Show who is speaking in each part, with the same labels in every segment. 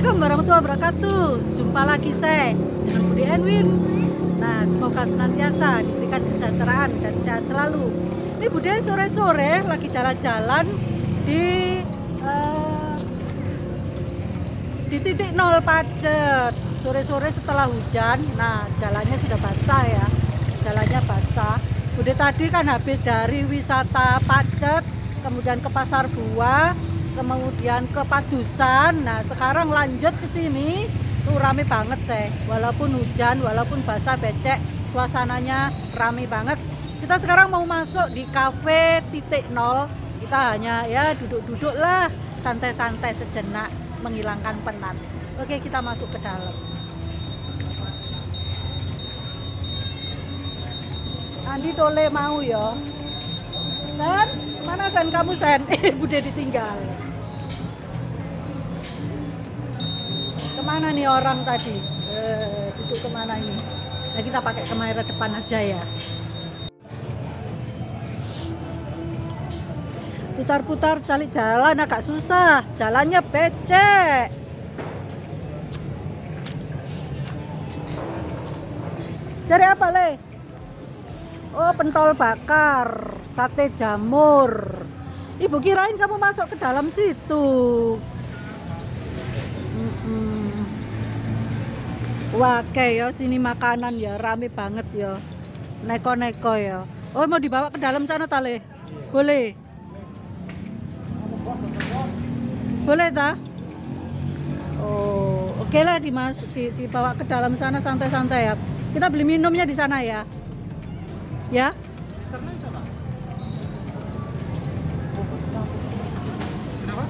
Speaker 1: Assalamualaikum warahmatullahi wabarakatuh. Jumpa lagi saya dengan Budi Enwin. Nah, semoga senantiasa diberikan kesejahteraan dan sehat selalu. Ini Budi sore-sore lagi jalan-jalan di titik nol Pacet. Sore-sore setelah hujan. Nah, jalannya sudah basah ya. Jalannya basah. Budi tadi kan habis dari wisata Pacet, kemudian ke Pasar Buah, kemudian ke Padusan. Nah, sekarang lanjut ke sini. Tuh rame banget saya. Walaupun hujan, walaupun basah becek, suasananya rame banget. Kita sekarang mau masuk di kafe titik nol. Kita hanya ya duduk-duduk lah, santai-santai sejenak, menghilangkan penat. Oke, kita masuk ke dalam. Andi tole mau ya. Dan mana Sen, kamu Sen? Bude ditinggal. Kemana nih orang tadi? Duduk kemana ini? Nah, kita pakai kamera depan aja ya. Putar-putar cari jalan agak susah. Jalannya becek. Cari apa, Le? Oh, pentol bakar, sate jamur. Ibu kirain kamu masuk ke dalam situ. Wah, kayak ya sini makanan ya, rame banget ya. Neko-neko ya. Oh, mau dibawa ke dalam sana tale? Boleh. Boleh ta? Oh, oke lah dibawa ke dalam sana santai-santai ya. Kita beli minumnya di sana ya. Ya.
Speaker 2: Kenapa?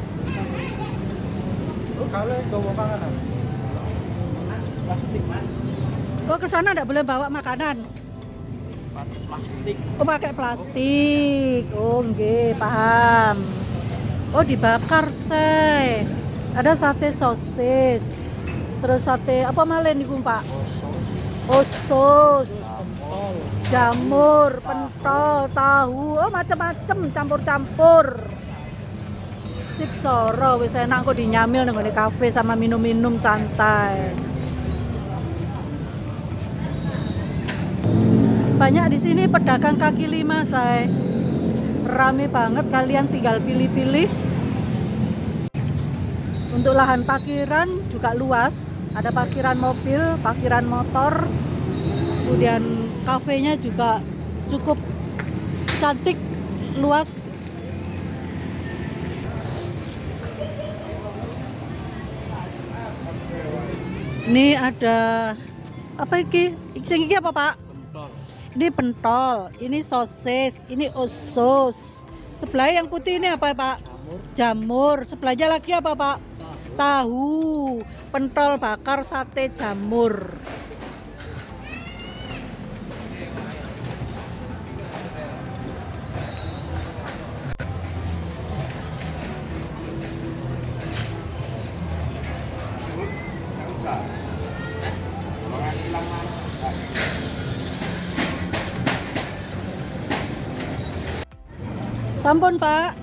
Speaker 2: Oh, kalau bawa makanan. Plastik, Mas.
Speaker 1: Oh, ke sana enggak boleh bawa makanan.
Speaker 2: Plastik.
Speaker 1: Oh, pakai plastik. Oh, nggih, paham. Oh, dibakar, say. Ada sate sosis. Terus sate apa malih niku, Pak? Osos. Jamur, pentol, tahu, oh macam-macam campur-campur. Sip soro, wis enak kok dinyamil nang ngene kafe sama minum-minum santai. Banyak di sini pedagang kaki lima, say. Rame banget, kalian tinggal pilih-pilih. Untuk lahan parkiran juga luas, ada parkiran mobil, parkiran motor. Kemudian kafenya juga cukup cantik, luas. Ini ada apa iki? Sing iki apa, Pak?
Speaker 2: Pentol.
Speaker 1: Ini pentol, ini sosis, ini usus. Sebelah yang putih ini apa, Pak? Jamur. Sebelahnya lagi apa, Pak? Tahu. Pentol bakar, sate jamur. Sampun, Pak.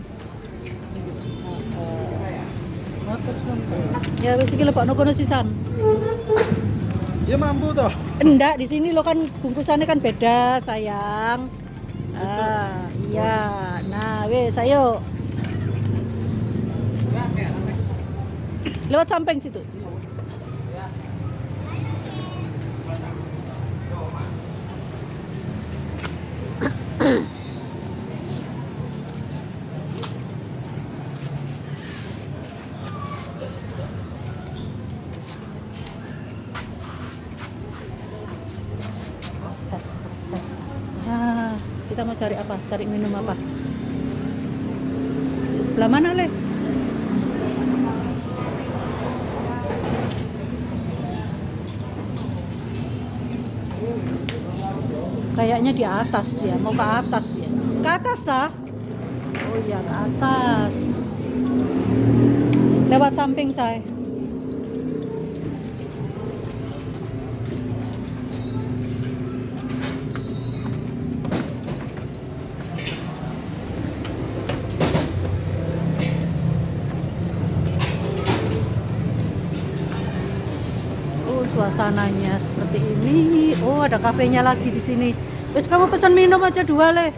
Speaker 1: Ya wis iki lebokno kono sisan.
Speaker 2: Ya mampu toh.
Speaker 1: Enggak, di sini lo kan bungkusannya kan beda, sayang. Ah, iya. Nah, wis ayo. Lewat samping situ. Ya, kita mau cari apa? Cari minum apa? Di sebelah mana, Le? Kayaknya di atas dia, mau ke atas ya. Ke atas dah? Oh iya, ke atas. Lewat samping saya. suasananya seperti ini. Oh, ada kafenya lagi di sini. Wes kamu pesan minum aja 2 Le.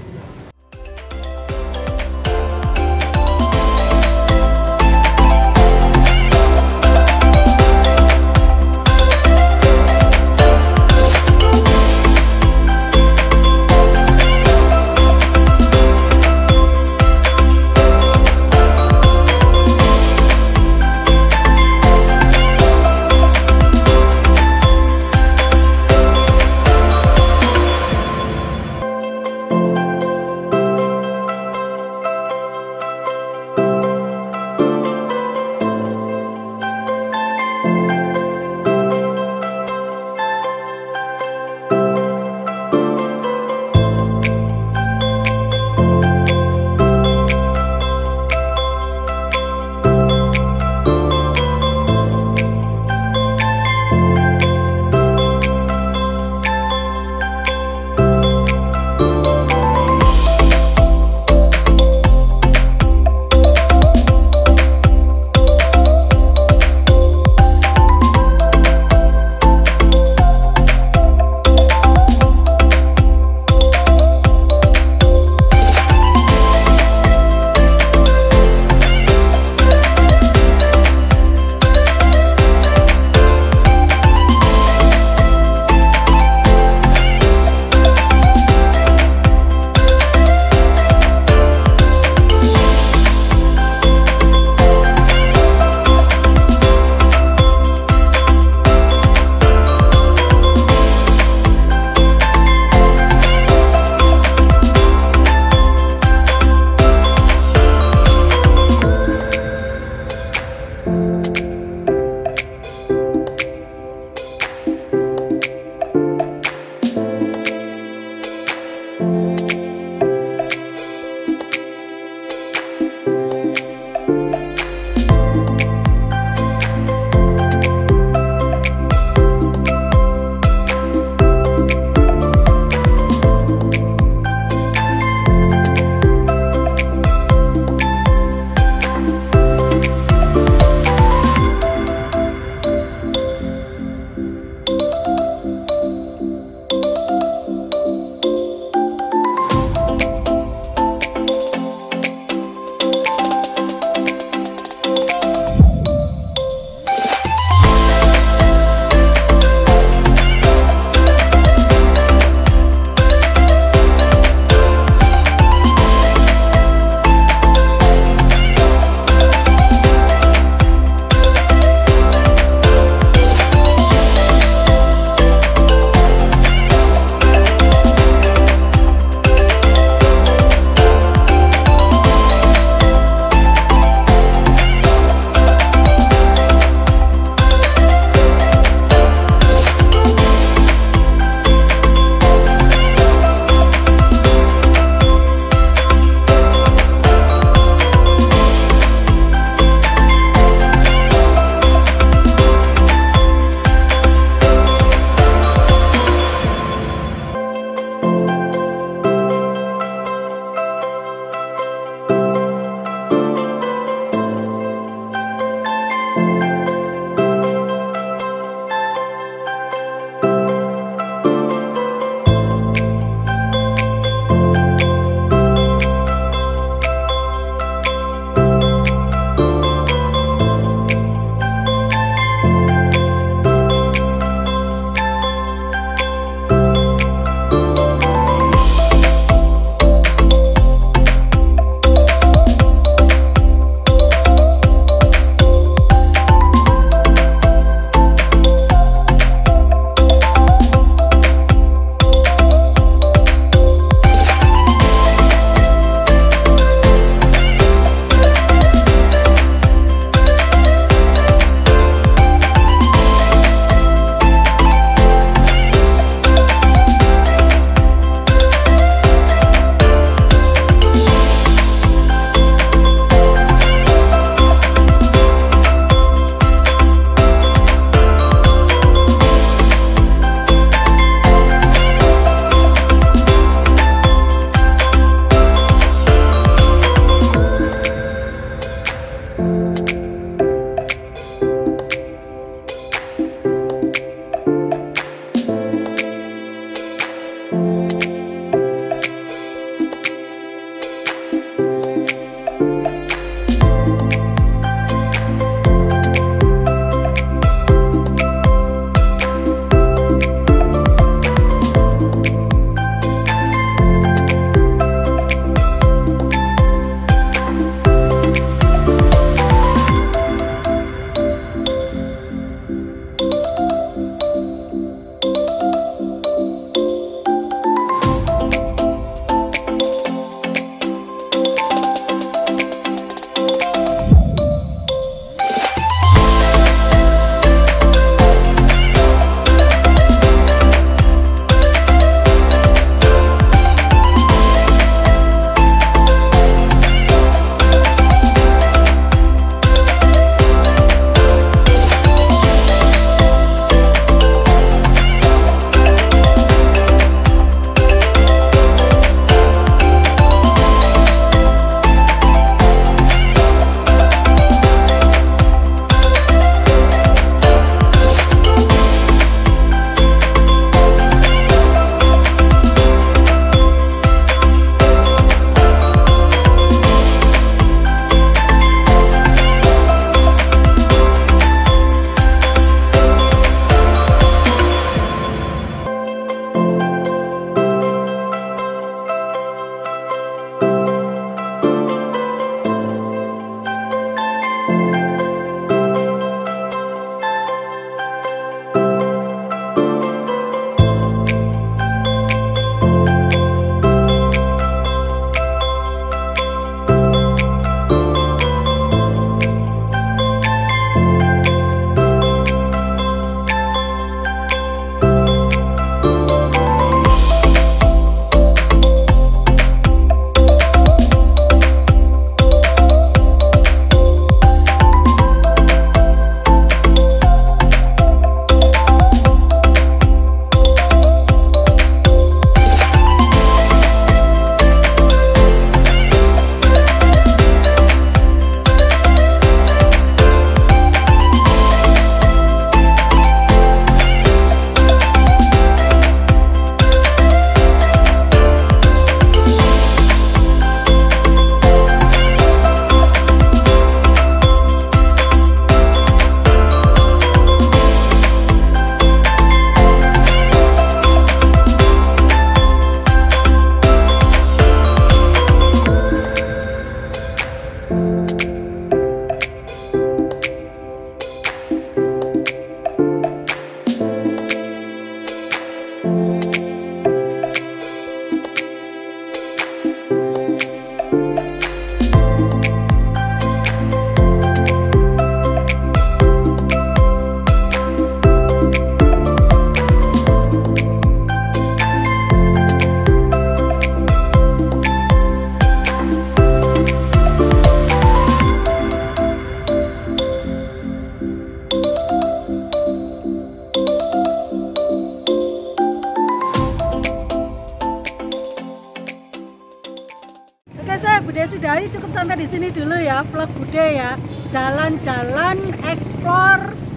Speaker 1: Bude sudahi cukup sampai di sini dulu ya vlog Bude ya. Jalan-jalan eksplor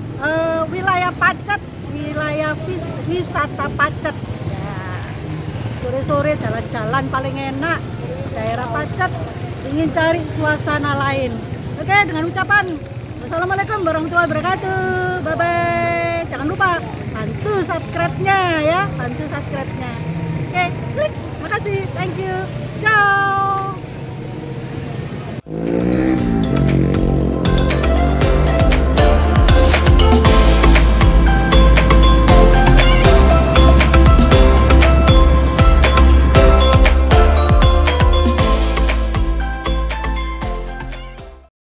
Speaker 1: wilayah Pacet, wilayah wisata Pacet. Ya. Sore-sore jalan-jalan paling enak daerah Pacet, ingin cari suasana lain. Oke, dengan ucapan wassalamualaikum warahmatullahi wabarakatuh. Bye bye. Jangan lupa bantu subscribe-nya ya, bantu subscribe-nya. Oke, klik. Makasih. Thank you. Ciao.